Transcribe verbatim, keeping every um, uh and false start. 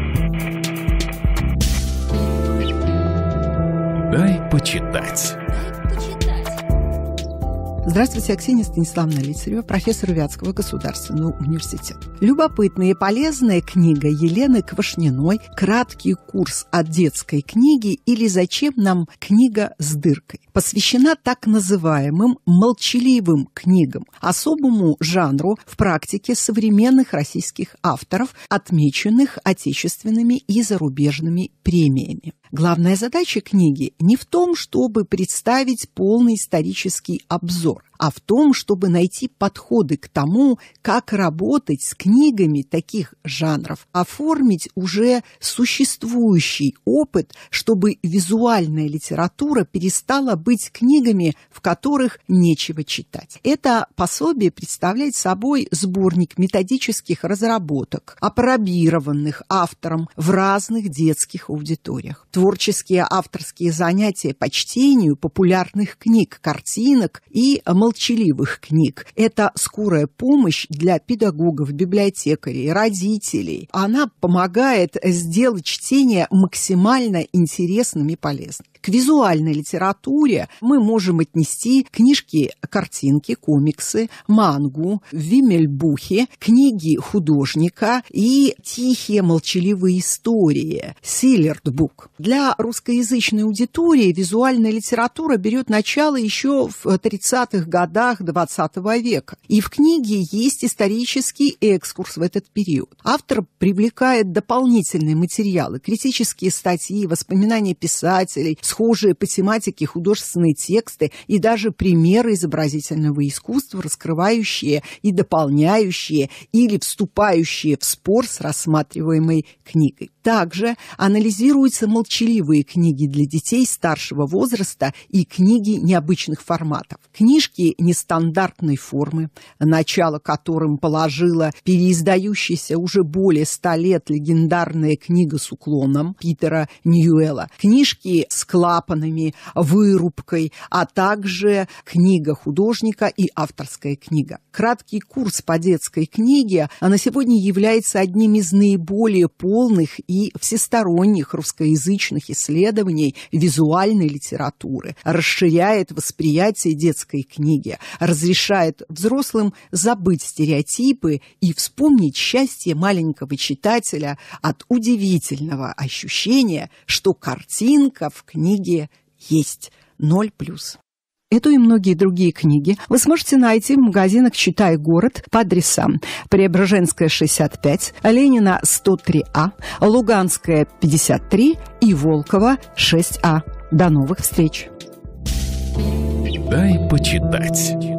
Дай почитать. Здравствуйте, Аксинья Станиславовна Лицарева, профессор Вятского государственного университета. Любопытная и полезная книга Елены Квашниной «Краткий курс от детской книги» или «Зачем нам книга с дыркой?» посвящена так называемым молчаливым книгам, особому жанру в практике современных российских авторов, отмеченных отечественными и зарубежными премиями. Главная задача книги не в том, чтобы представить полный исторический обзор, а в том, чтобы найти подходы к тому, как работать с книгами таких жанров, оформить уже существующий опыт, чтобы визуальная литература перестала быть книгами, в которых нечего читать. Это пособие представляет собой сборник методических разработок, апробированных автором в разных детских аудиториях. Творческие авторские занятия по чтению популярных книг, картинок и молчаливых книг. Это скорая помощь для педагогов, библиотекарей, родителей. Она помогает сделать чтение максимально интересным и полезным. К визуальной литературе мы можем отнести книжки, картинки, комиксы, мангу, вимельбухи, книги художника и тихие молчаливые истории, силердбук. Для русскоязычной аудитории визуальная литература берет начало еще в тридцатых годах двадцатого века. И в книге есть исторический экскурс в этот период. Автор привлекает дополнительные материалы, критические статьи, воспоминания писателей, схожие по тематике художественные тексты и даже примеры изобразительного искусства, раскрывающие и дополняющие или вступающие в спор с рассматриваемой книгой. Также анализируются молчаливые книги для детей старшего возраста и книги необычных форматов. Книжки нестандартной формы, начало которым положила переиздающаяся уже более ста лет легендарная книга с уклоном Питера Ньюэлла, книжки с клапанами, вырубкой, а также книга художника и авторская книга. Краткий курс по детской книге на сегодня является одним из наиболее полных и всесторонних русскоязычных исследований визуальной литературы, расширяет восприятие детской книги, разрешает взрослым забыть стереотипы и вспомнить счастье маленького читателя от удивительного ощущения, что картинка в книге есть. Ноль плюс. Эту и многие другие книги вы сможете найти в магазинах «Читай город» по адресам: Преображенская, шестьдесят пять, Ленина, сто три А, Луганская, пятьдесят три и Волкова, шесть А. До новых встреч! Дай почитать.